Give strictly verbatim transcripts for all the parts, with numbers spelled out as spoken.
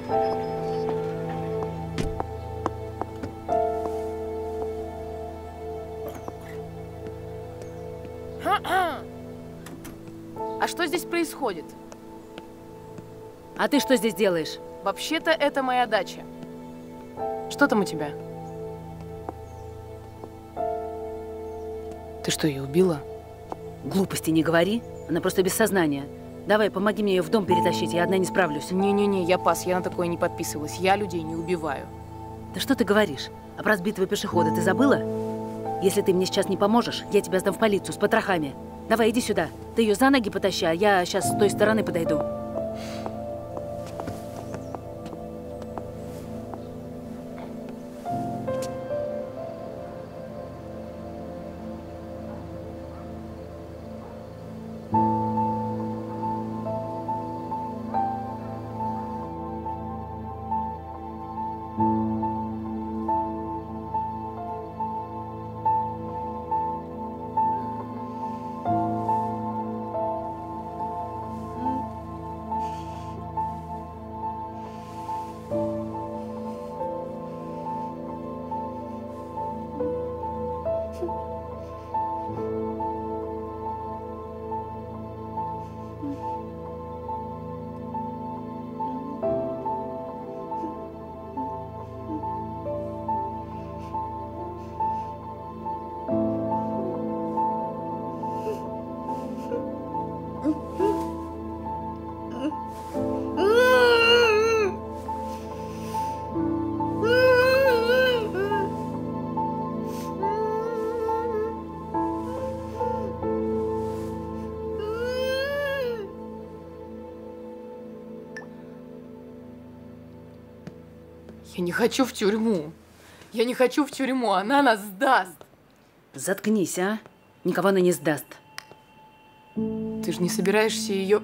А что здесь происходит? А ты что здесь делаешь? Вообще-то это моя дача. Что там у тебя? Ты что, ее убила? Глупости не говори. Она просто без сознания. Давай, помоги мне ее в дом перетащить, я одна не справлюсь. Не-не-не, я пас, я на такое не подписывалась. Я людей не убиваю. Да что ты говоришь? А про сбитого пешехода ты забыла? Если ты мне сейчас не поможешь, я тебя сдам в полицию с потрохами. Давай, иди сюда. Ты ее за ноги потащи, а я сейчас с той стороны подойду. Я не хочу в тюрьму. Я не хочу в тюрьму, она нас сдаст. Заткнись, а? Никого она не сдаст. Ты же не собираешься ее...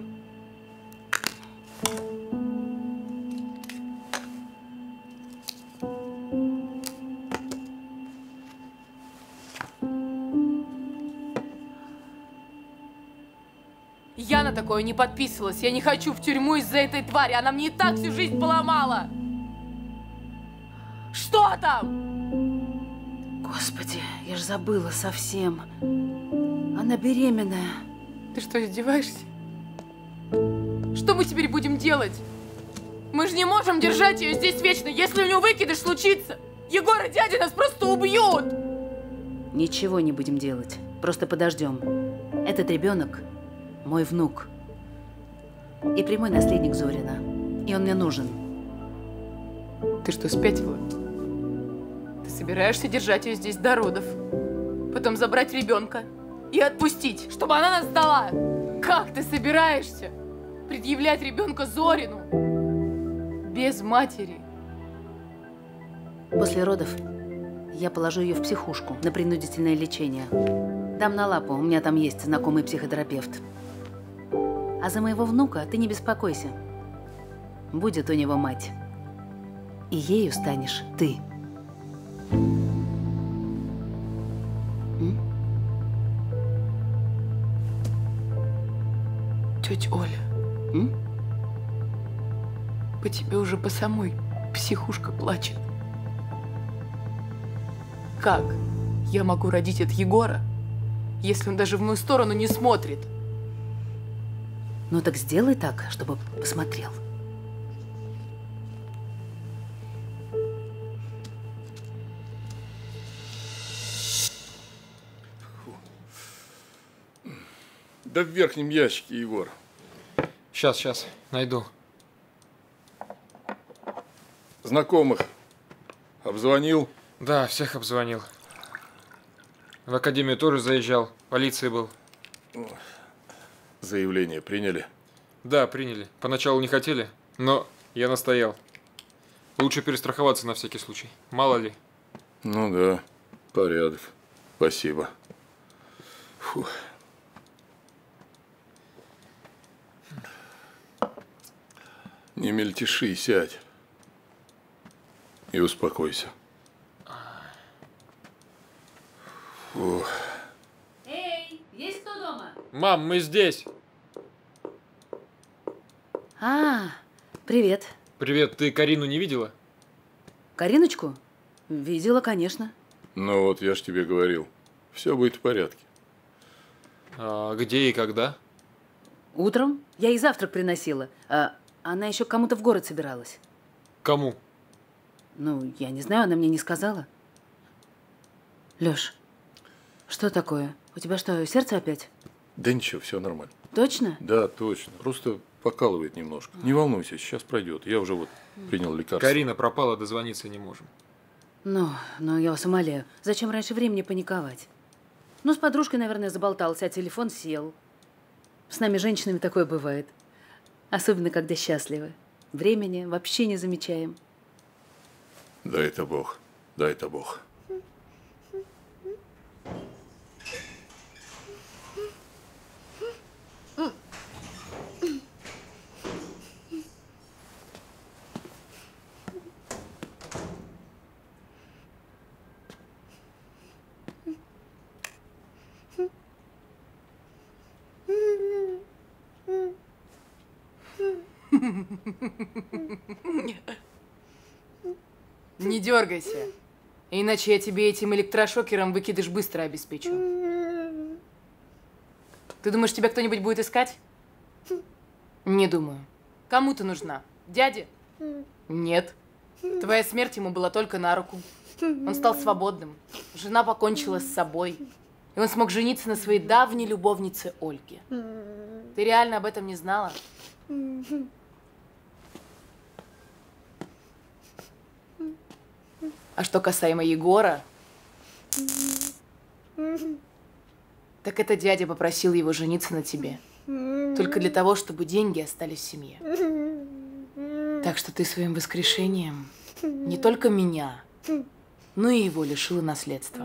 Я на такое не подписывалась. Я не хочу в тюрьму из-за этой твари. Она мне и так всю жизнь поломала. Что там? Господи, я ж забыла совсем. Она беременная. Ты что, издеваешься? Что мы теперь будем делать? Мы же не можем держать ее здесь вечно. Если у нее выкидыш случится, Егор и дядя нас просто убьют. Ничего не будем делать. Просто подождем. Этот ребенок мой внук. И прямой наследник Зорина. И он мне нужен. Ты что, спятила? Ты собираешься держать ее здесь до родов, потом забрать ребенка и отпустить, чтобы она нас сдала? Как ты собираешься предъявлять ребенка Зорину без матери? После родов я положу ее в психушку на принудительное лечение. Дам на лапу, у меня там есть знакомый психотерапевт. А за моего внука ты не беспокойся. Будет у него мать. И ею станешь ты. М? Тетя Оля, М? по тебе уже по самой психушка плачет. Как я могу родить от Егора, если он даже в мою сторону не смотрит? Ну так сделай так, чтобы посмотрел. Да в верхнем ящике, Егор. Сейчас, сейчас, найду. Знакомых обзвонил? Да, всех обзвонил. В академию тоже заезжал, в полиции был. Заявление приняли? Да, приняли. Поначалу не хотели, но я настоял. Лучше перестраховаться на всякий случай. Мало ли. Ну да, порядок. Спасибо. Фух. Не мельтеши, сядь. И успокойся. Фух. Эй, есть кто дома? Мам, мы здесь. А, привет. Привет, ты Карину не видела? Кариночку? Видела, конечно. Ну вот, я ж тебе говорил. Все будет в порядке. А где и когда? Утром. Я ей завтрак приносила. А она еще к кому-то в город собиралась. Кому? Ну, я не знаю, она мне не сказала. Лёш, что такое? У тебя что, сердце опять? Да ничего, все нормально. Точно? Да, точно. Просто покалывает немножко. Не волнуйся, сейчас пройдет. Я уже вот принял лекарство. Карина пропала, дозвониться не можем. Ну, ну, я вас умоляю, зачем раньше времени паниковать? Ну, с подружкой, наверное, заболтался, а телефон сел. С нами, женщинами, такое бывает. Особенно, когда счастливы. Времени вообще не замечаем. Дай это Бог. Дай это Бог. Не дергайся, иначе я тебе этим электрошокером выкидыш быстро обеспечу. Ты думаешь, тебя кто-нибудь будет искать? Не думаю. Кому ты нужна? Дяде? Нет. Твоя смерть ему была только на руку. Он стал свободным. Жена покончила с собой. И он смог жениться на своей давней любовнице Ольге. Ты реально об этом не знала? А что касаемо Егора, так это дядя попросил его жениться на тебе. Только для того, чтобы деньги остались в семье. Так что ты своим воскрешением не только меня, но и его лишила наследства.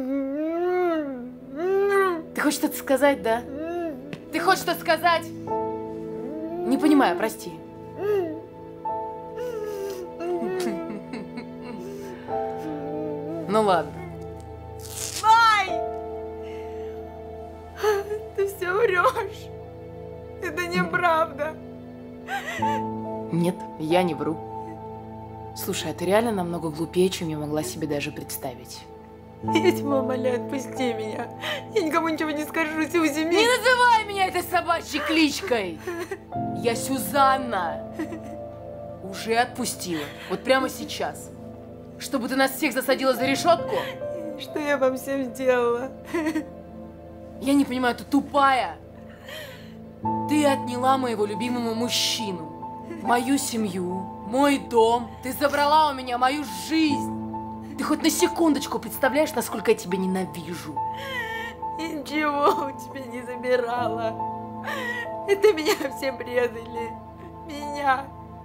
Ты хочешь что-то сказать, да? Ты хочешь что-то сказать? Не понимаю, прости. Ну ладно. Май! Ты все врешь. Это неправда. Нет, я не вру. Слушай, а ты реально намного глупее, чем я могла себе даже представить. Я тебя умоляю, отпусти меня. Я никому ничего не скажу, Сюзи. Не называй меня этой собачьей кличкой! Я Сюзанна. Уже отпустила. Вот прямо сейчас. Чтобы ты нас всех засадила за решетку? Что я вам всем сделала? Я не понимаю, ты тупая. Ты отняла моего любимого мужчину, мою семью, мой дом. Ты забрала у меня мою жизнь. Ты хоть на секундочку представляешь, насколько я тебя ненавижу? Я ничего у тебя не забирала. Это меня все предали. Меня.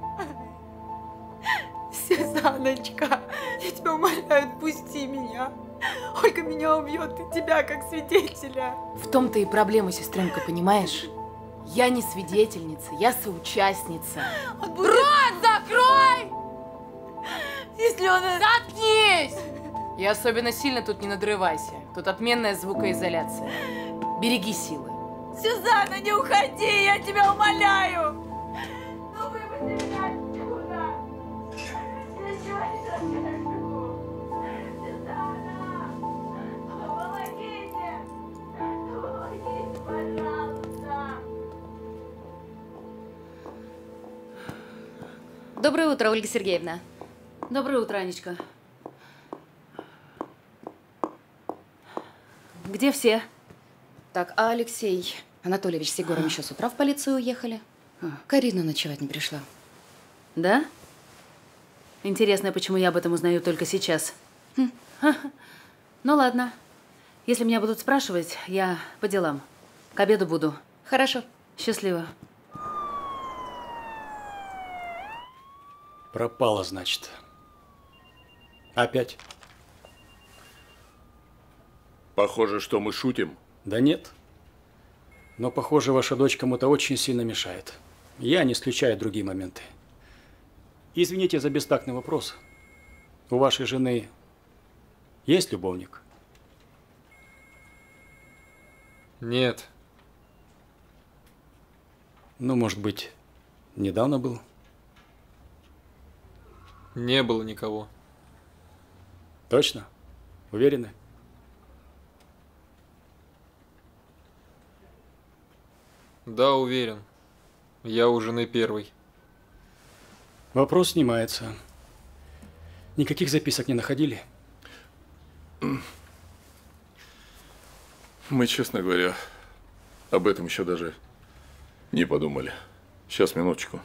Сюзанночка, я тебя умоляю, отпусти меня. Ольга меня убьет, и тебя как свидетеля. В том-то и проблема, сестренка, понимаешь? Я не свидетельница, я соучастница. Он будет... Рот закрой! Если он... Заткнись! И особенно сильно тут не надрывайся. Тут отменная звукоизоляция. Береги силы. Сюзанна, не уходи, я тебя умоляю. Ну выпусти меня отсюда. Я ничего не расскажу. Сюзанна, помогите. Помогите, пожалуйста. Доброе утро, Ольга Сергеевна. Доброе утро, Анечка. Где все? Так, а Алексей Анатольевич с Егором еще с утра в полицию уехали. Карина ночевать не пришла. Да? Интересно, почему я об этом узнаю только сейчас. Хм. Ну ладно. Если меня будут спрашивать, я по делам. К обеду буду. Хорошо. Счастливо. Пропала, значит. Опять? Похоже, что мы шутим. Да нет. Но, похоже, ваша дочь кому-то очень сильно мешает. Я не исключаю другие моменты. Извините за бестактный вопрос. У вашей жены есть любовник? Нет. Ну, может быть, недавно был? Не было никого. Точно? Уверены? Да, уверен. Я у жены первый. Вопрос снимается. Никаких записок не находили? Мы, честно говоря, об этом еще даже не подумали. Сейчас, минуточку.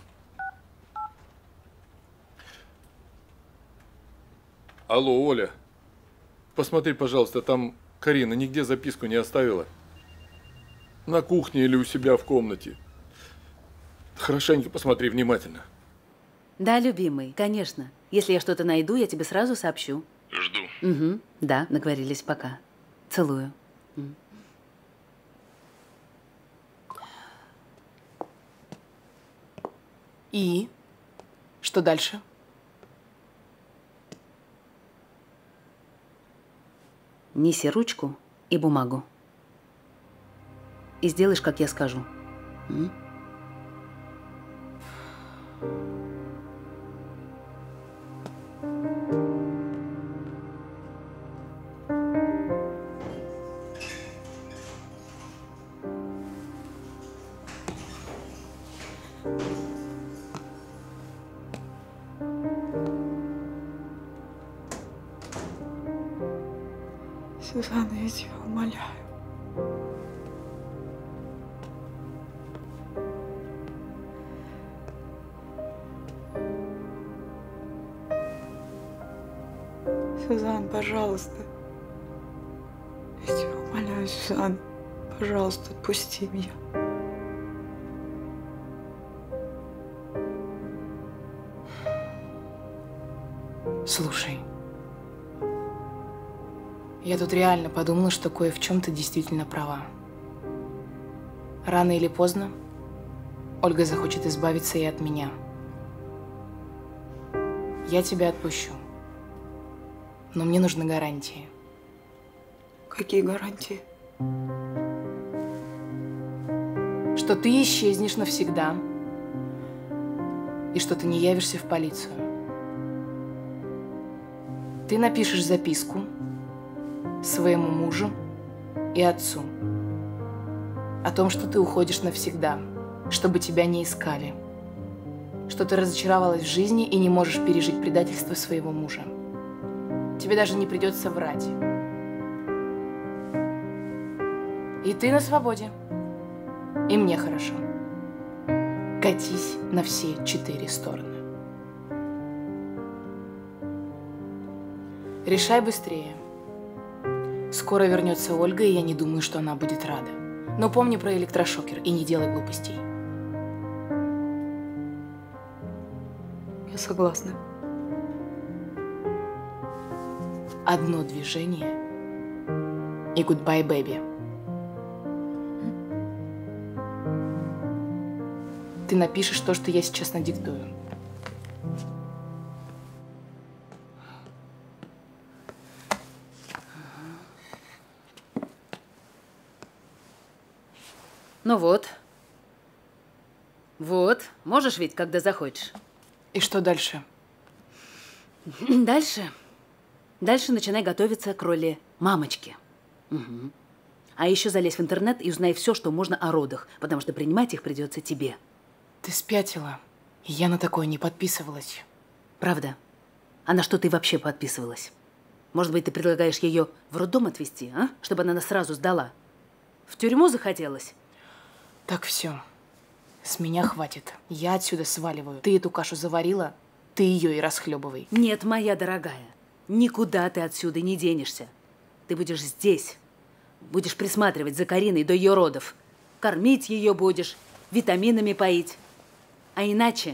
Алло, Оля. Посмотри, пожалуйста, там Карина нигде записку не оставила. На кухне или у себя в комнате. Хорошенько посмотри внимательно. Да, любимый, конечно. Если я что-то найду, я тебе сразу сообщу. Жду. Угу. Да, договорились, пока. Целую. М. И? Что дальше? Неси ручку и бумагу. И сделаешь, как я скажу. М? Сюзанна, я тебя умоляю. Сюзанна, пожалуйста. Я тебя умоляю, Сюзанна. Пожалуйста, отпусти меня. Слушай, я тут реально подумала, что кое в чем ты действительно права. Рано или поздно Ольга захочет избавиться и от меня. Я тебя отпущу. Но мне нужны гарантии. Какие гарантии? Что ты исчезнешь навсегда. И что ты не явишься в полицию. Ты напишешь записку своему мужу и отцу о том, что ты уходишь навсегда, чтобы тебя не искали, что ты разочаровалась в жизни и не можешь пережить предательство своего мужа. Тебе даже не придется врать. И ты на свободе. И мне хорошо. Катись на все четыре стороны. Решай быстрее. Скоро вернется Ольга, и я не думаю, что она будет рада. Но помни про электрошокер и не делай глупостей. Я согласна. Одно движение и goodbye, baby. Ты напишешь то, что я сейчас надиктую. Ну вот. Вот. Можешь ведь, когда захочешь. И что дальше? Дальше. Дальше начинай готовиться к роли мамочки. Угу. А еще залезь в интернет и узнай все, что можно о родах, потому что принимать их придется тебе. Ты спятила. Я на такое не подписывалась. Правда? А на что ты вообще подписывалась? Может быть, ты предлагаешь ее в роддом отвезти, а? Чтобы она нас сразу сдала? В тюрьму захотелось? Так, все. С меня хватит. Я отсюда сваливаю. Ты эту кашу заварила, ты ее и расхлебывай. Нет, моя дорогая. Никуда ты отсюда не денешься. Ты будешь здесь. Будешь присматривать за Кариной до ее родов. Кормить ее будешь, витаминами поить. А иначе...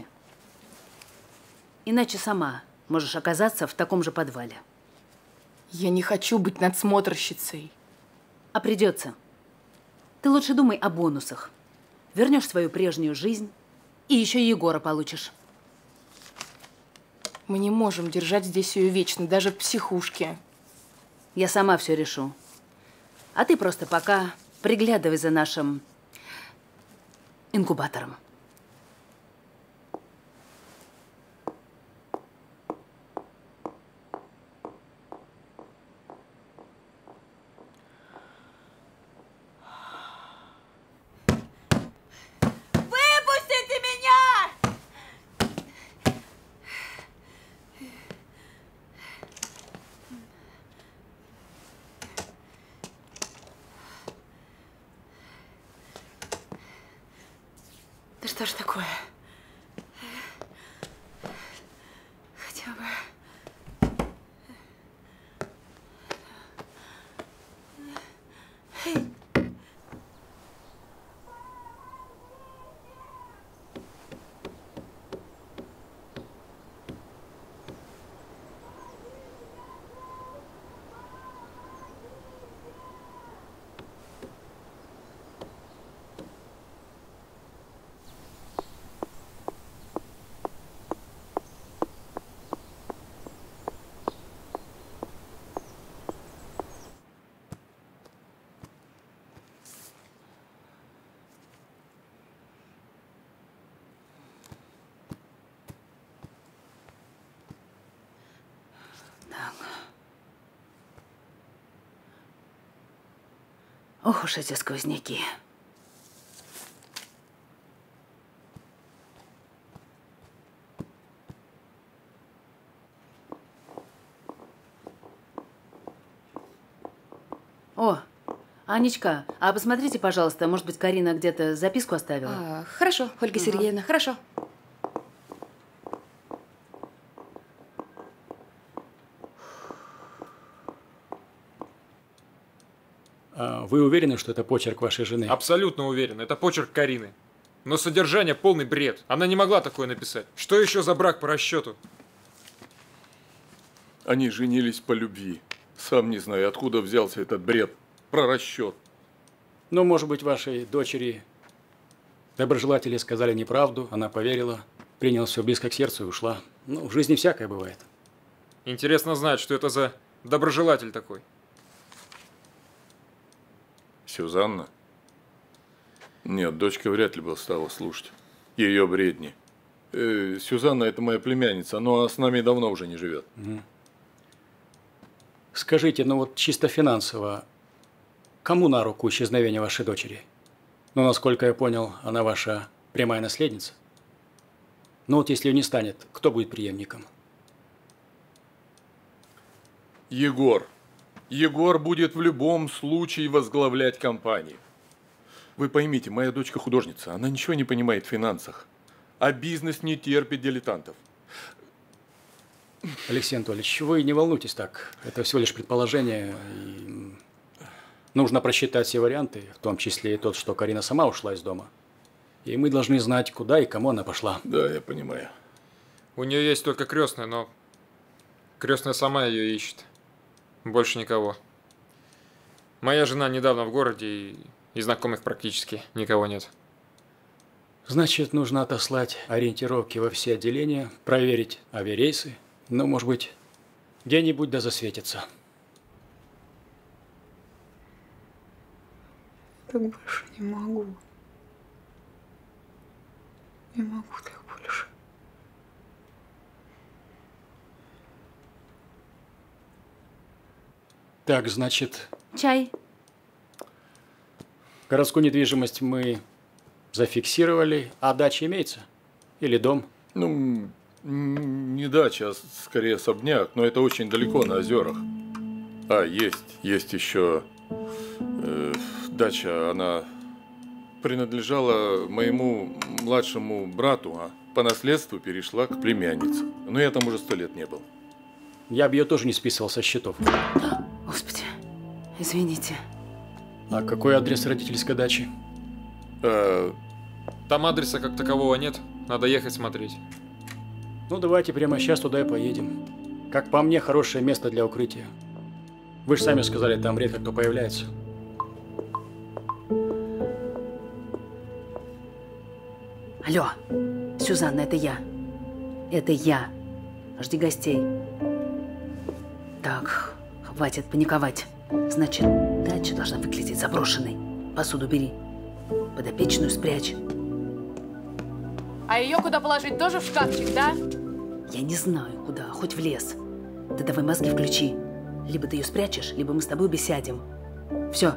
Иначе сама можешь оказаться в таком же подвале. Я не хочу быть надсмотрщицей. А придется. Ты лучше думай о бонусах. Вернешь свою прежнюю жизнь и еще Егора получишь. Мы не можем держать здесь ее вечно, даже в психушке. Я сама все решу. А ты просто пока приглядывай за нашим инкубатором. что ж такое? Хотя бы... Ох уж эти сквозняки. О, Анечка, а посмотрите, пожалуйста, может быть, Карина где-то записку оставила? А, хорошо, Ольга Сергеевна, хорошо. А вы уверены, что это почерк вашей жены? Абсолютно уверен, это почерк Карины. Но содержание полный бред. Она не могла такое написать. Что еще за брак по расчету? Они женились по любви. Сам не знаю, откуда взялся этот бред про расчет. Ну, может быть, вашей дочери доброжелатели сказали неправду, она поверила, приняла все близко к сердцу и ушла. Ну, в жизни всякое бывает. Интересно знать, что это за доброжелатель такой. Сюзанна? Нет, дочка вряд ли бы стала слушать ее бредни. Э, Сюзанна – это моя племянница, но с нами давно уже не живет. Угу. Скажите, ну вот чисто финансово, кому на руку исчезновение вашей дочери? Ну, насколько я понял, она ваша прямая наследница. Ну вот если ее не станет, кто будет преемником? Егор. Егор будет в любом случае возглавлять компанию. Вы поймите, моя дочка художница, она ничего не понимает в финансах. А бизнес не терпит дилетантов. Алексей Анатольевич, вы не волнуйтесь так. Это всего лишь предположение. И нужно просчитать все варианты, в том числе и тот, что Карина сама ушла из дома. И мы должны знать, куда и кому она пошла. Да, я понимаю. У нее есть только крестная, но крестная сама ее ищет. Больше никого. Моя жена недавно в городе, и, и знакомых практически никого нет. Значит, нужно отослать ориентировки во все отделения, проверить авиарейсы. Ну, может быть, где-нибудь да засветится. Так больше не могу. Не могу так больше. Так, значит, Чай. городскую недвижимость мы зафиксировали, а дача имеется? Или дом? Ну, не дача, а скорее особняк, но это очень далеко, на озерах. А, есть, есть еще э, дача, она принадлежала моему младшему брату, а по наследству перешла к племяннице. Но я там уже сто лет не был. Я бы ее тоже не списывал со счетов. Господи, извините. А какой адрес родительской дачи? А, Там адреса как такового нет, надо ехать смотреть. Ну, давайте прямо сейчас туда и поедем. Как по мне, хорошее место для укрытия. Вы же сами сказали, там редко кто появляется. Алло, Сюзанна, это я. Это я. Жди гостей. Так, хватит паниковать. Значит, дача должна выглядеть заброшенной. Посуду бери. Подопечную спрячь. А ее куда положить? Тоже в шкафчик, да? Я не знаю, куда, хоть в лес. Ты давай мозги включи. Либо ты ее спрячешь, либо мы с тобой беседим. Все.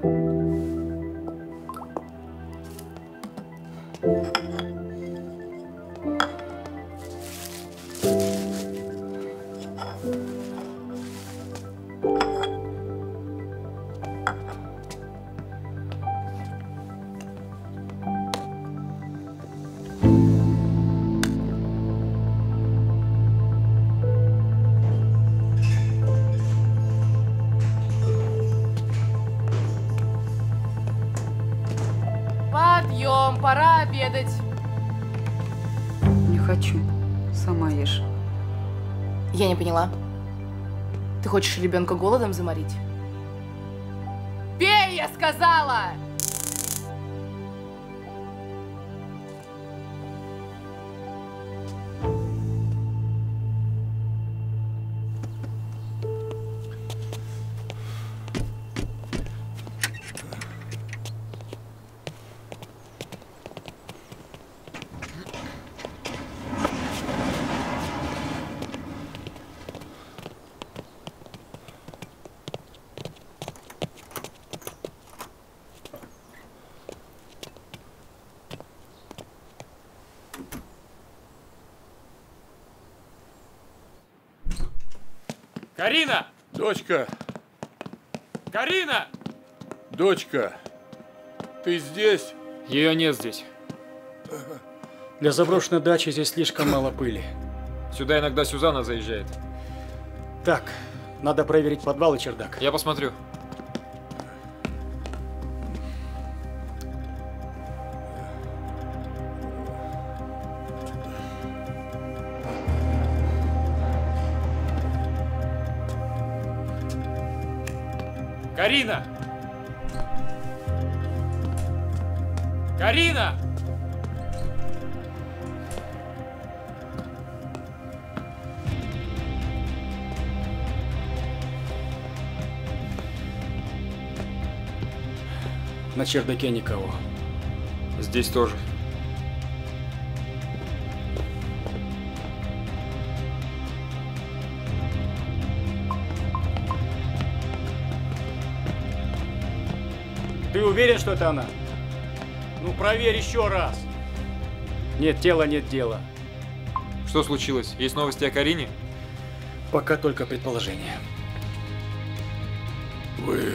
пора обедать. Не хочу. Сама ешь. Я не поняла. Ты хочешь ребенка голодом заморить? Пей, я сказала! Карина! Дочка! Карина! Дочка! Ты здесь? Ее нет здесь. Для заброшенной дачи здесь слишком мало пыли. Сюда иногда Сюзанна заезжает. Так, надо проверить подвал и чердак. Я посмотрю. Карина! Карина! На чердаке никого. Здесь тоже. Ты уверен, что это она? Ну, проверь еще раз. Нет тела, нет дела. Что случилось? Есть новости о Карине? Пока только предположение. Вы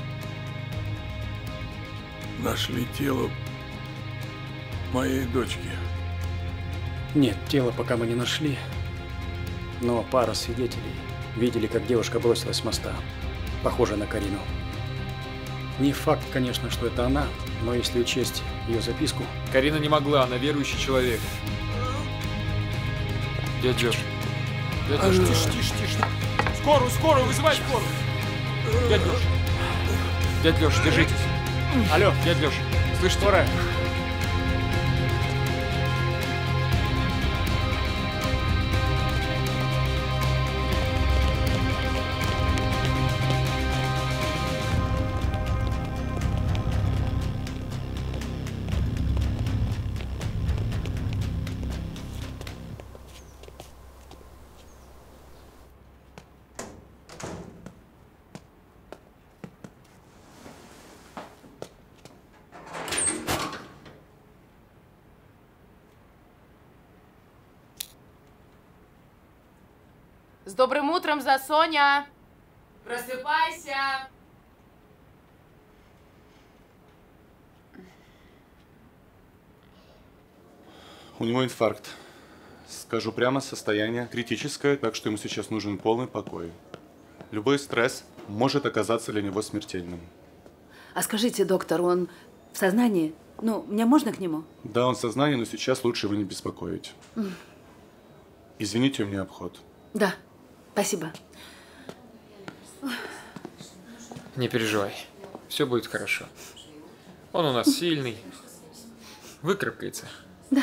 нашли тело моей дочки? Нет, тело пока мы не нашли. Но пара свидетелей видели, как девушка бросилась с моста. Похожа на Карину. Не факт, конечно, что это она, но если учесть ее записку... Карина не могла, она верующий человек. Дядь Лёш. Дядь Лёш, тише, тише, тише. Скорую, скорую, вызывай скорую. Дядь Лёш. Дядь Лёш, держитесь. Алло. Дядь Лёш, слышите? Скорая. С добрым утром, Засоня! Просыпайся! У него инфаркт. Скажу прямо, состояние критическое, так что ему сейчас нужен полный покой. Любой стресс может оказаться для него смертельным. А скажите, доктор, он в сознании? Ну, мне можно к нему? Да, он в сознании, но сейчас лучше его не беспокоить. Mm. Извините, у меня обход. Да, спасибо. Не переживай, все будет хорошо. Он у нас сильный, выкарабкается. Да.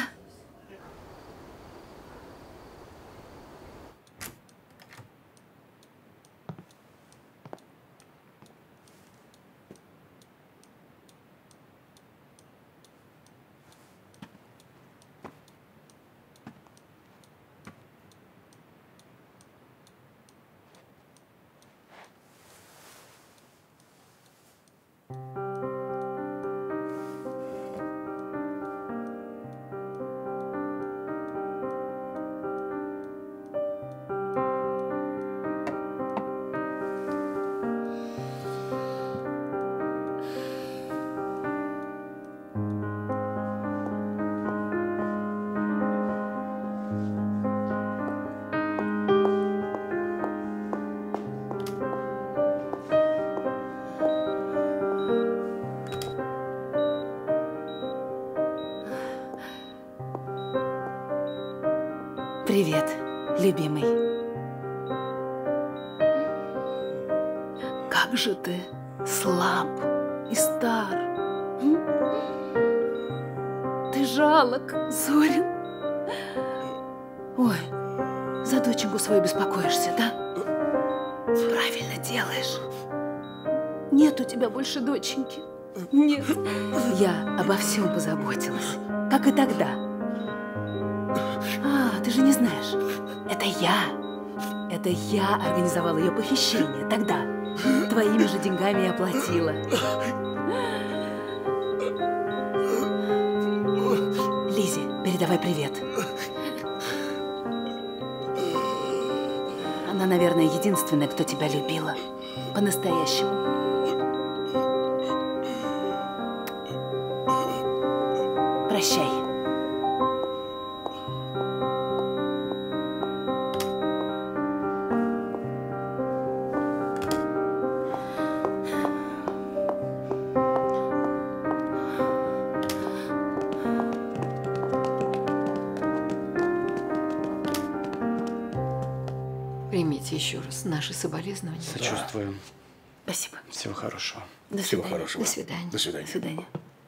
Привет, любимый. Как же ты слаб и стар. М? Ты жалок, Зорин. Ой, за доченьку свою беспокоишься, да? Правильно делаешь. Нет у тебя больше доченьки. Нет. Я обо всем позаботилась, как и тогда. А, ты же не знаешь. Это я. Это я организовала ее похищение тогда. Твоими же деньгами и оплатила. Лизе, передавай привет. Она, наверное, единственная, кто тебя любила. По-настоящему. Прощай. Примите еще раз наши соболезнования. Сочувствуем. Спасибо. Всего хорошего. До Всего свидания. хорошего. До свидания. До свидания. До свидания.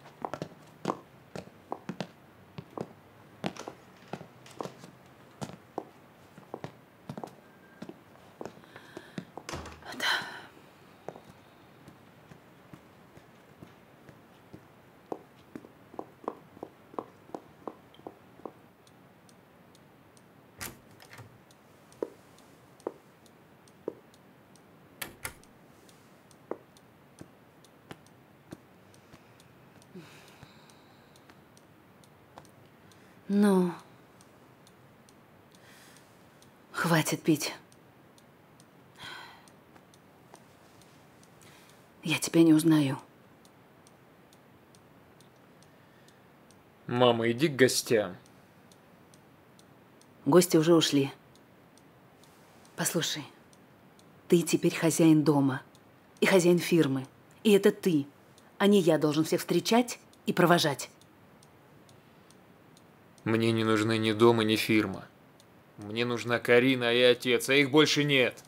Ну, хватит пить. Я тебя не узнаю. Мама, иди к гостям. Гости уже ушли. Послушай, ты теперь хозяин дома и хозяин фирмы. И это ты, а не я, должен всех встречать и провожать. Мне не нужны ни дом, ни фирма. Мне нужна Карина и отец, а их больше нет.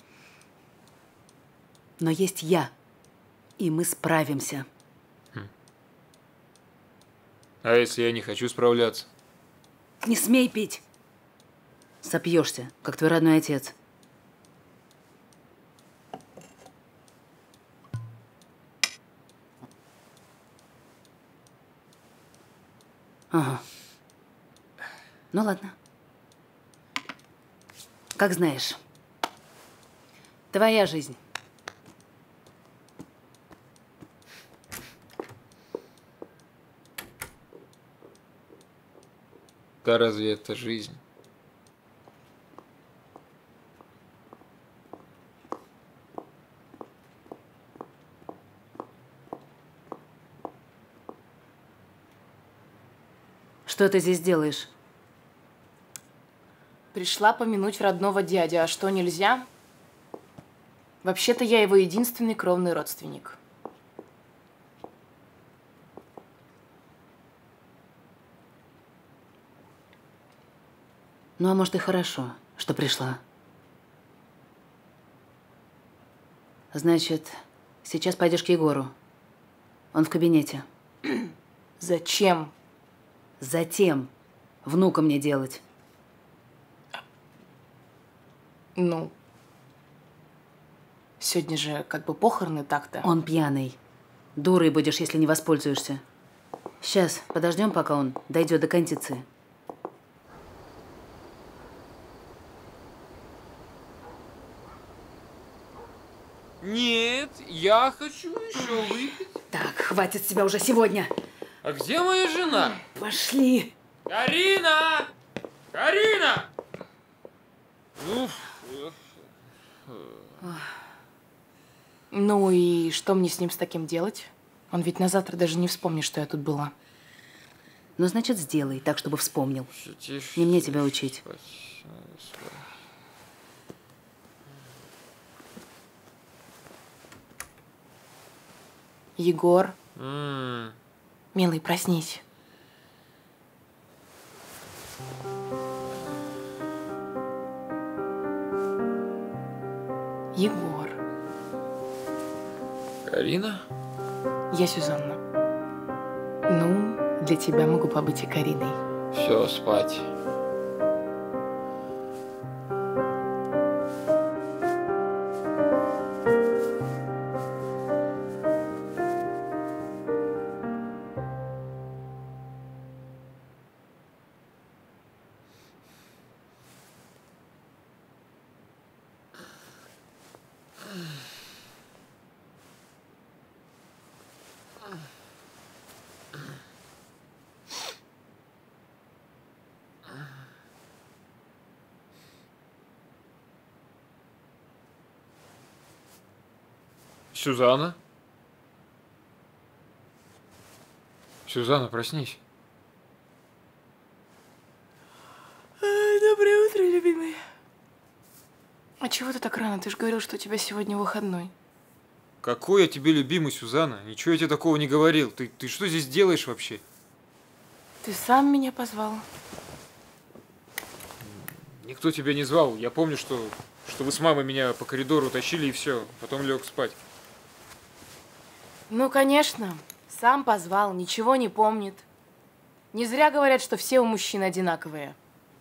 Но есть я, и мы справимся. А если я не хочу справляться? Не смей пить. Сопьешься, как твой родной отец. Ага. Ну ладно. Как знаешь. Твоя жизнь. Да разве это жизнь? Что ты здесь делаешь? Пришла помянуть родного дядю, а что, нельзя? Вообще-то я его единственный кровный родственник. Ну, а может и хорошо, что пришла. Значит, сейчас пойдешь к Егору. Он в кабинете. Зачем? Затем внука мне делать. Ну, сегодня же как бы похороны так-то. Он пьяный. Дурой будешь, если не воспользуешься. Сейчас подождем, пока он дойдет до кондиции. Нет, я хочу еще выпить. Так, хватит себя уже сегодня. А где моя жена? Пошли. Карина! Карина! Ну и что мне с ним с таким делать? Он ведь на завтра даже не вспомнит, что я тут была. Ну, значит, сделай так, чтобы вспомнил. Тише, Не мне тебя учить. Егор, М. милый, проснись. Егор. Карина? Я Сюзанна. Ну, для тебя могу побыть и Кариной. Все, спать. Сюзанна? Сюзанна, проснись. Доброе утро, любимый. А чего ты так рано? Ты же говорил, что у тебя сегодня выходной. Какой я тебе любимый, Сюзанна? Ничего я тебе такого не говорил. Ты, ты что здесь делаешь вообще? Ты сам меня позвал. Никто тебя не звал. Я помню, что, что вы с мамой меня по коридору тащили и все. Потом лег спать. Ну, конечно. Сам позвал, ничего не помнит. Не зря говорят, что все у мужчин одинаковые.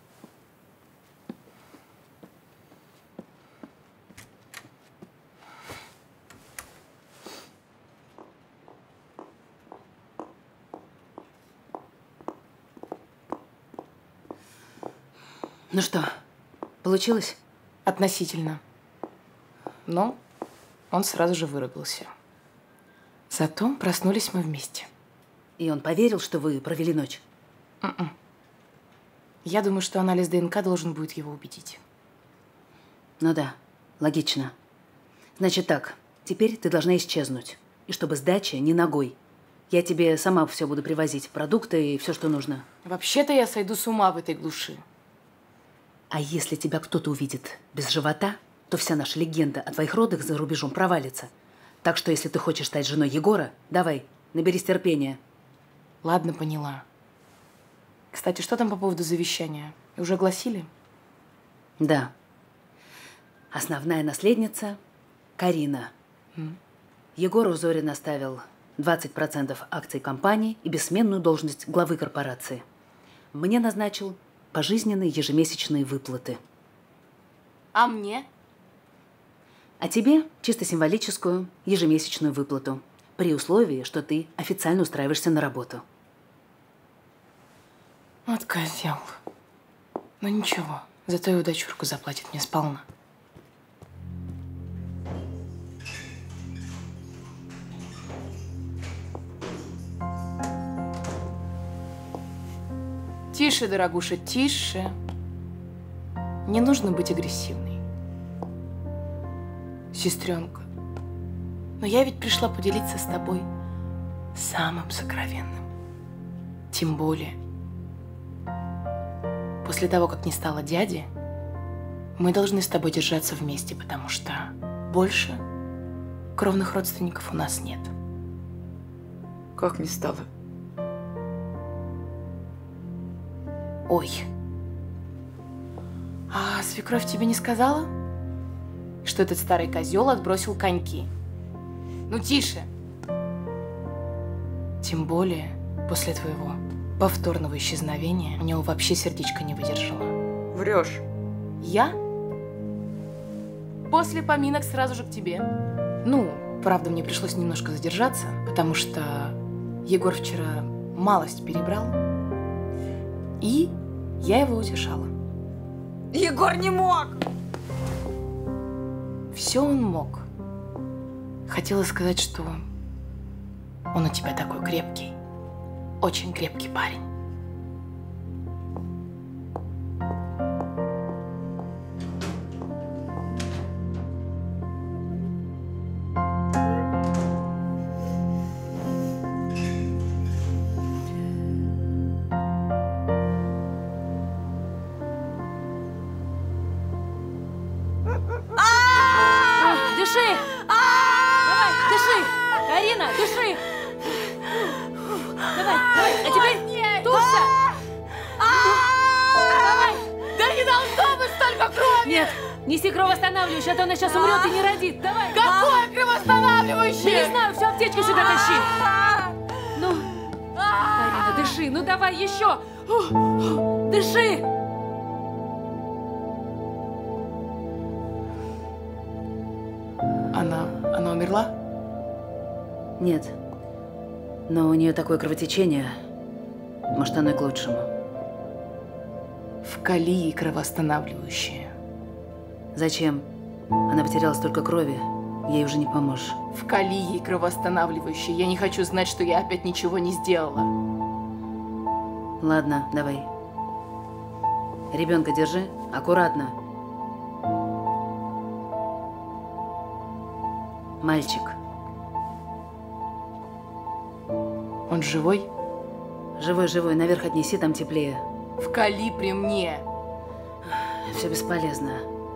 Ну что, получилось? Относительно. Но он сразу же вырубился. Зато проснулись мы вместе. И он поверил, что вы провели ночь? Mm-mm. Я думаю, что анализ ДНК должен будет его убедить. Ну да, логично. Значит так, теперь ты должна исчезнуть. И чтобы сдача не ногой. Я тебе сама все буду привозить, продукты и все, что нужно. Вообще-то я сойду с ума в этой глуши. А если тебя кто-то увидит без живота, то вся наша легенда о твоих родах за рубежом провалится. Так что, если ты хочешь стать женой Егора, давай, наберись терпения. Ладно, поняла. Кстати, что там по поводу завещания? Уже огласили? Да. Основная наследница – Карина. Mm. Егору Зорин оставил двадцать процентов акций компании и бессменную должность главы корпорации. Мне назначил пожизненные ежемесячные выплаты. А мне? А тебе чисто символическую ежемесячную выплату, при условии, что ты официально устраиваешься на работу. Вот козел. Ну ничего, зато его дочурку заплатит мне сполна. Тише, дорогуша, тише. Не нужно быть агрессивной. Сестренка, но я ведь пришла поделиться с тобой самым сокровенным. Тем более, после того, как не стало дяди, мы должны с тобой держаться вместе, потому что больше кровных родственников у нас нет. Как не стало? Ой. А свекровь тебе не сказала, что этот старый козел отбросил коньки? Ну, тише. Тем более, после твоего повторного исчезновения у него вообще сердечко не выдержало. Врешь. Я? После поминок сразу же к тебе. Ну, правда, мне пришлось немножко задержаться, потому что Егор вчера малость перебрал, и я его утешала. Егор не мог! Все он мог. Хотела сказать, что он у тебя такой крепкий, очень крепкий парень. Дыши! Давай, дыши! Карина, дыши! Давай, давай, а теперь тушься! Давай! Да не должно быть столько крови! Нет, Неси кровоостанавливающее, а то она сейчас умрет и не родит. Давай! Какое Да кровоостанавливающее? не знаю, всю аптечку сюда тащи. Ну, Карина, дыши, ну давай еще. Дыши. Она, она умерла? Нет. Но у нее такое кровотечение. Может, оно и к лучшему. Вкали ей кровоостанавливающее. Зачем? Она потеряла столько крови. Ей уже не поможешь. Вкали ей кровоостанавливающее. Я не хочу знать, что я опять ничего не сделала. Ладно, давай. Ребенка держи. Аккуратно. Мальчик. Он живой? Живой-живой. Наверх отнеси, там теплее. Вкали при мне. Все бесполезно.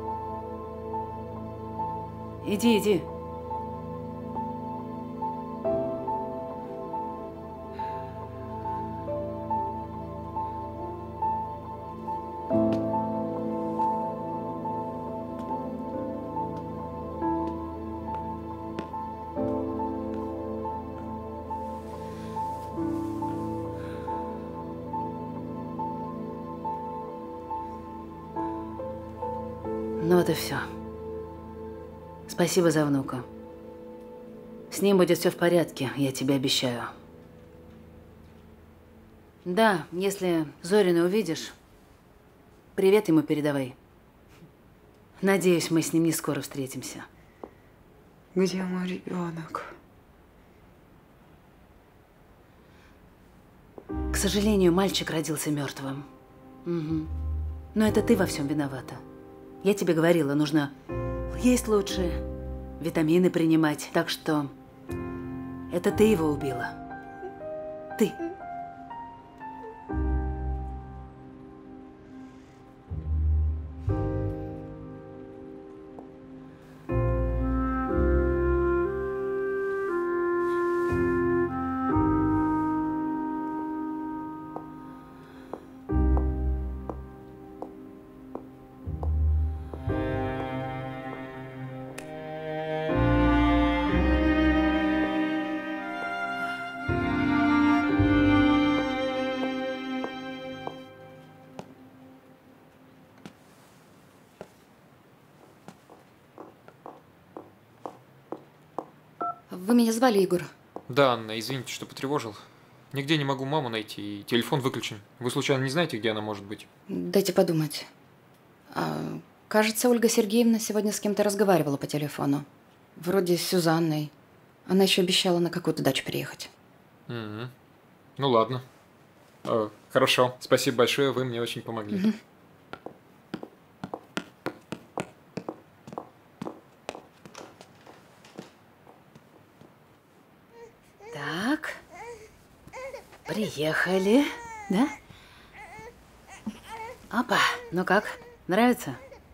Иди, иди. Ну вот и все. Спасибо за внука. С ним будет все в порядке, я тебе обещаю. Да, если Зорина увидишь, привет ему передавай. Надеюсь, мы с ним не скоро встретимся. Где мой ребенок? К сожалению, мальчик родился мертвым. Угу. Но это ты во всем виновата. Я тебе говорила, нужно есть лучше, витамины принимать. Так что это ты его убила. Ты. Вы меня звали, Егор? Да, Анна, извините, что потревожил. Нигде не могу маму найти, и телефон выключен. Вы случайно не знаете, где она может быть? Дайте подумать. А, кажется, Ольга Сергеевна сегодня с кем-то разговаривала по телефону. Вроде с Сюзанной. Она еще обещала на какую-то дачу приехать. Угу. Ну ладно. О, хорошо. Спасибо большое, вы мне очень помогли. Угу. Так. Приехали. Да? Опа. Ну как? Нравится?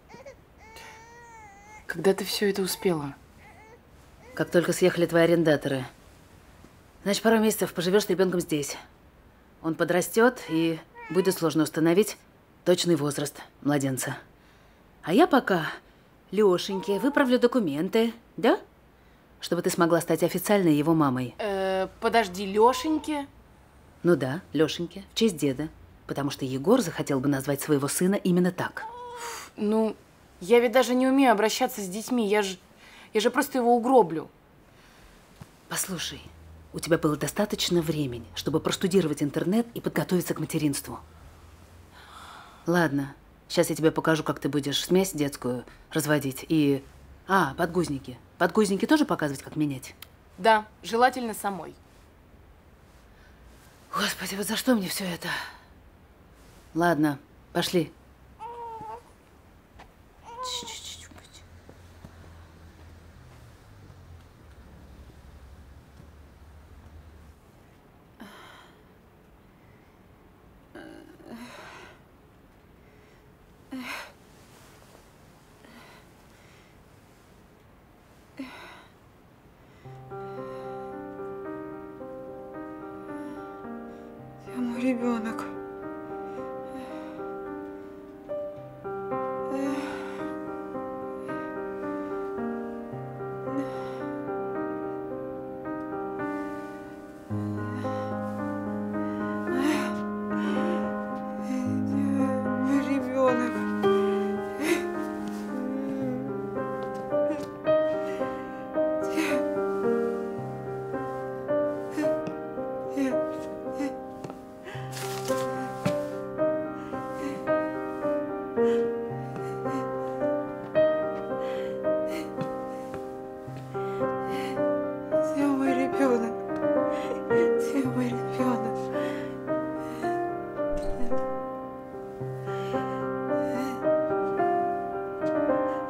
Когда ты все это успела? Как только съехали твои арендаторы. Значит, пару месяцев поживешь с ребенком здесь. Он подрастет, и будет сложно установить точный возраст младенца. А я пока Лешеньке выправлю документы, да? Чтобы ты смогла стать официальной его мамой. Э, подожди, Лешеньке? Ну да, Лешеньке, в честь деда. Потому что Егор захотел бы назвать своего сына именно так. Ну, я ведь даже не умею обращаться с детьми. Я же, я же просто его угроблю. Послушай, у тебя было достаточно времени, чтобы простудировать интернет и подготовиться к материнству. Ладно, сейчас я тебе покажу, как ты будешь смесь детскую разводить и… А, подгузники. Подгузники тоже показывать, как менять? Да, желательно самой. Господи, вот за что мне все это? Ладно, пошли. Где мой ребенок?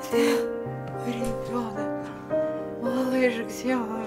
Ты мой ребенок. Малыш, где он?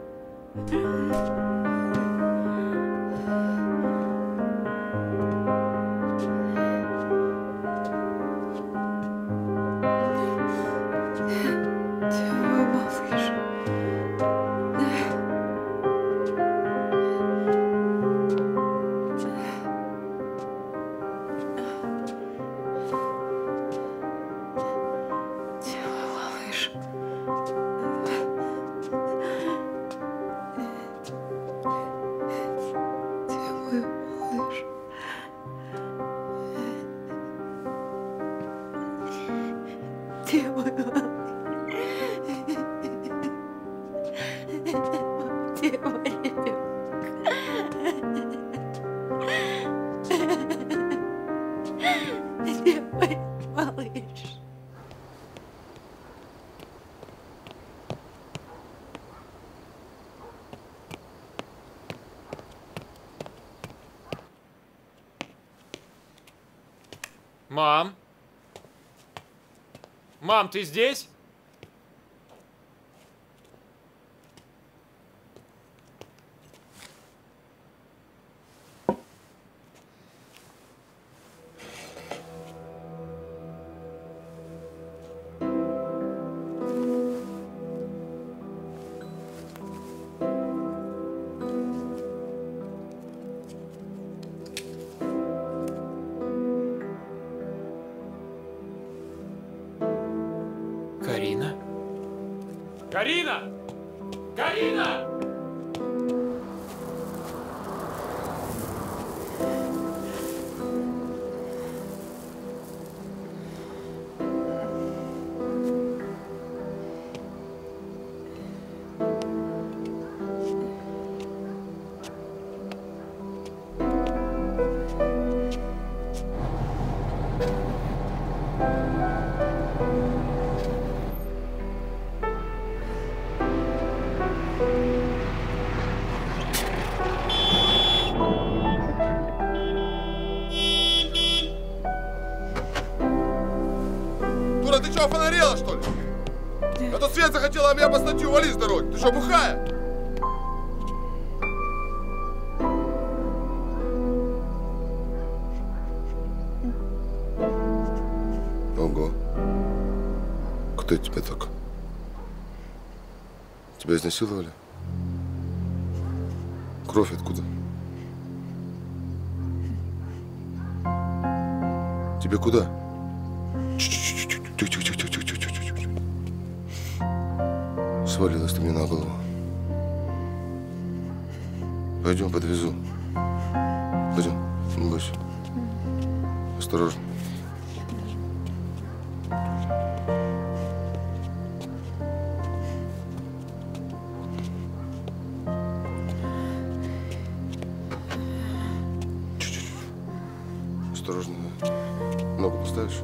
Мам? Мам, ты здесь? Карина? Карина! Карина! Ты что, офонарела, что ли? А то Свет захотела, а меня по статью вали с дороги. Ты что, бухая? Ого. Кто тебя так? Тебя изнасиловали? Кровь откуда? Тебе куда? Тихо-тихо-тихо-тихо-тихо-тихо-тихо. Свалилась ты мне на голову. Пойдем, подвезу. Пойдем, не бойся. Осторожно. Чуть-чуть. Осторожно. Ногу поставишь?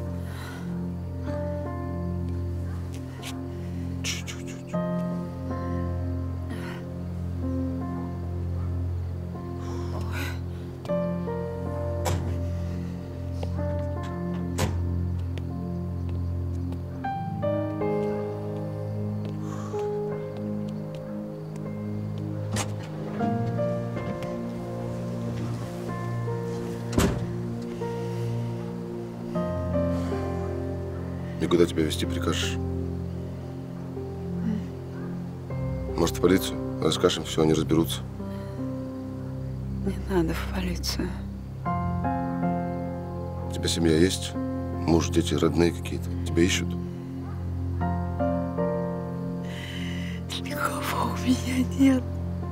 И куда тебя везти прикажешь? Может, в полицию? Расскажем, все, они разберутся. Не надо в полицию. У тебя семья есть? Муж, дети, родные какие-то? Тебя ищут? Никого у меня нет.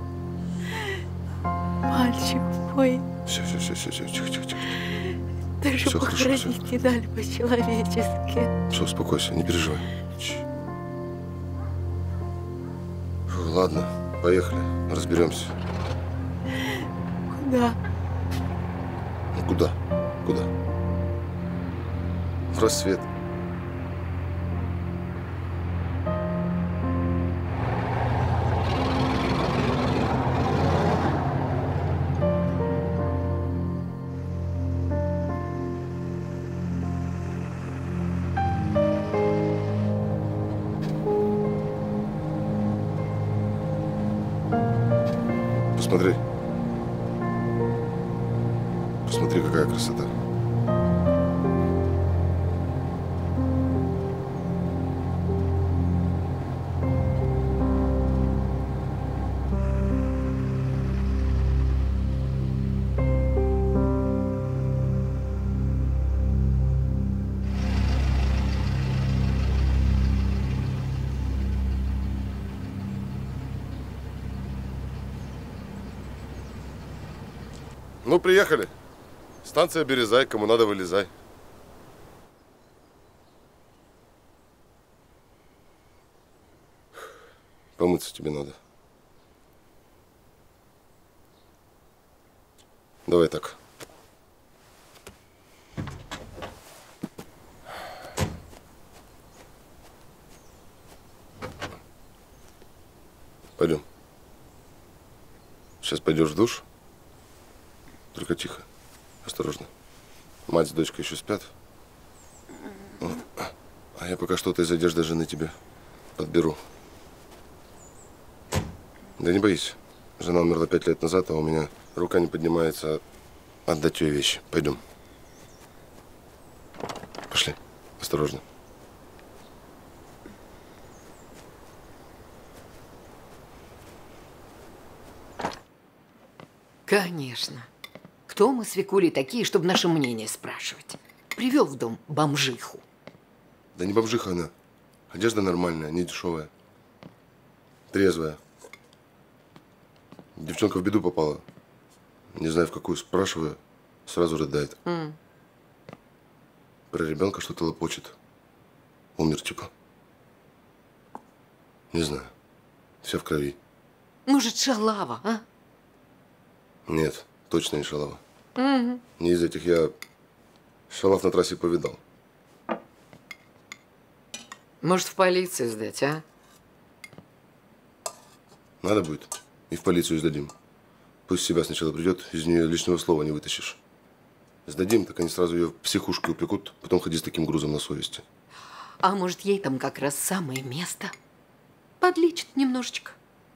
Мальчик мой. Все, все, все, все, все, тихо, тихо, тихо. Даже Все, похоронить хорошо, все. не дали по-человечески. Все, успокойся, не переживай. Чш. Фу, ладно, поехали, разберемся. Куда? Ну куда? Куда? В рассвет. Посмотри. Посмотри, какая красота. Ну, приехали. Станция Березай, кому надо, вылезай. Помыться тебе надо. Давай так. Пойдем. Сейчас пойдешь в душ. Только тихо. Осторожно. Мать с дочкой еще спят. А я пока что-то из одежды жены тебе подберу. Да не боись. Жена умерла пять лет назад, а у меня рука не поднимается отдать ее вещи. Пойдем. Пошли. Осторожно. Конечно. Кто мы с Викулей такие, чтобы наше мнение спрашивать? Привел в дом бомжиху. Да не бомжиха она. Одежда нормальная, не дешевая. Трезвая. Девчонка в беду попала. Не знаю, в какую. Спрашиваю, сразу рыдает. Mm. Про ребенка что-то лопочет. Умер, типа. Не знаю. Вся в крови. Может, шалава, а? Нет, точно не шалава. Угу. Не из этих. Я шалав на трассе повидал. Может, в полицию сдать, а? Надо будет. И в полицию сдадим. Пусть себя сначала придет, из нее лишнего слова не вытащишь. Сдадим, так они сразу ее в психушку упекут, потом ходи с таким грузом на совести. А может, ей там как раз самое место? Подлечит немножечко.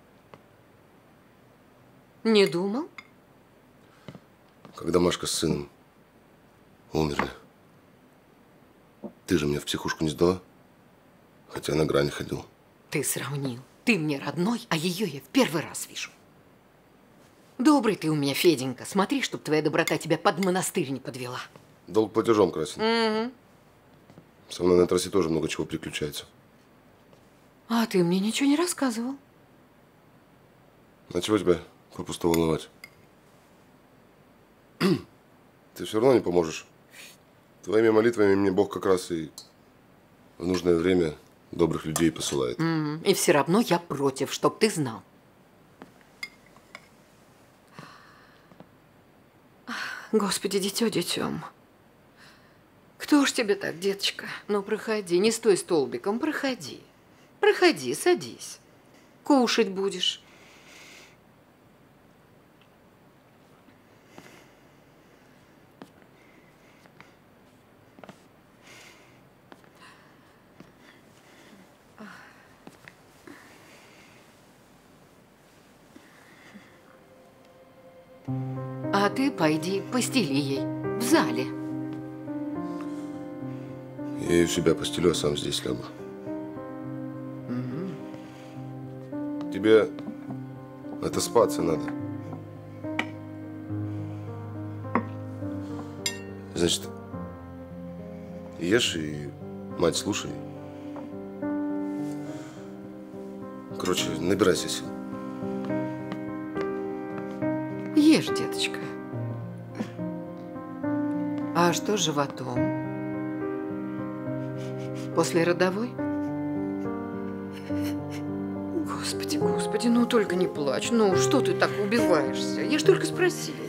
Не думал? Когда Машка с сыном умерли, ты же меня в психушку не сдала, хотя на грани ходил. Ты сравнил. Ты мне родной, а ее я в первый раз вижу. Добрый ты у меня, Феденька. Смотри, чтоб твоя доброта тебя под монастырь не подвела. Долг платежом красен. Угу. Со мной на трассе тоже много чего приключается. А ты мне ничего не рассказывал. А чего тебя попусту волновать? Ты все равно не поможешь. Твоими молитвами мне Бог как раз и в нужное время добрых людей посылает. Mm-hmm. И все равно я против, чтоб ты знал. Господи, дитё детём. Кто ж тебе так, деточка? Ну, проходи, не стой столбиком, проходи. Проходи, садись. Кушать будешь. А ты пойди постели ей в зале. Я ее себя постелю, а сам здесь лягу. Угу. Тебе отоспаться надо. Значит, ешь и мать слушай. Короче, набирайся сил. Ешь, деточка. А что с животом? После родовой? Господи, господи, ну только не плачь. Ну, что ты так убиваешься? Я ж только спросила.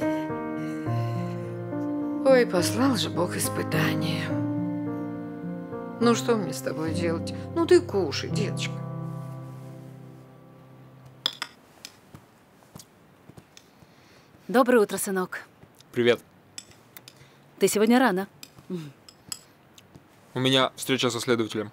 Ой, послал же Бог испытание. Ну, что мне с тобой делать? Ну, ты кушай, деточка. Доброе утро, сынок. Привет. Ты сегодня рано. У меня встреча со следователем.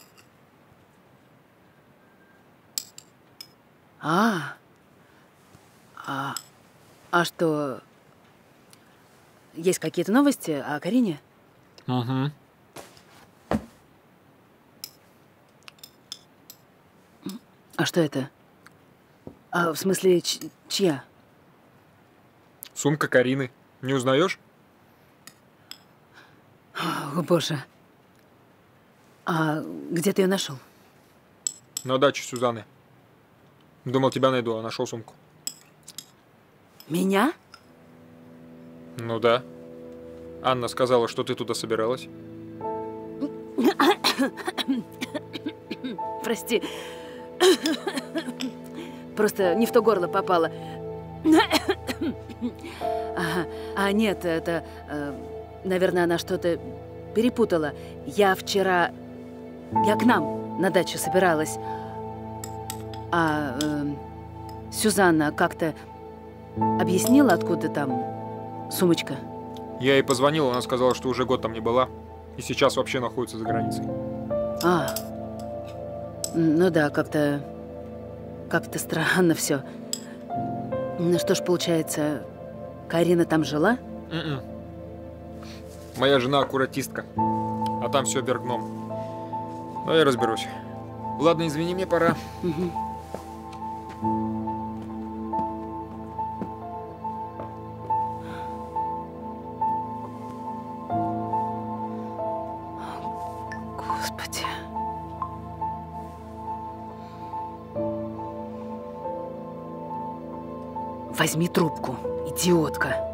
А, А, а что, есть какие-то новости о Карине? Угу. А что это? А, в смысле, ч чья? Сумка Карины. Не узнаешь? О, боже. А где ты ее нашел? На даче Сюзанны. Думал, тебя найду, а нашел сумку. Меня? Ну да. Анна сказала, что ты туда собиралась. Прости. Просто не в то горло попало. Ага. А нет, это, э, наверное, она что-то перепутала. Я вчера, я к нам на дачу собиралась, а э, Сюзанна как-то объяснила, откуда там сумочка. Я ей позвонил, она сказала, что уже год там не была. И сейчас вообще находится за границей. А, ну да, как-то, как-то странно все. Ну что ж, получается, Карина там жила? Mm-mm. Моя жена аккуратистка, а там все вверх дном. Но я разберусь. Ладно, извини, мне пора. Угу. Господи. Возьми трубку, идиотка.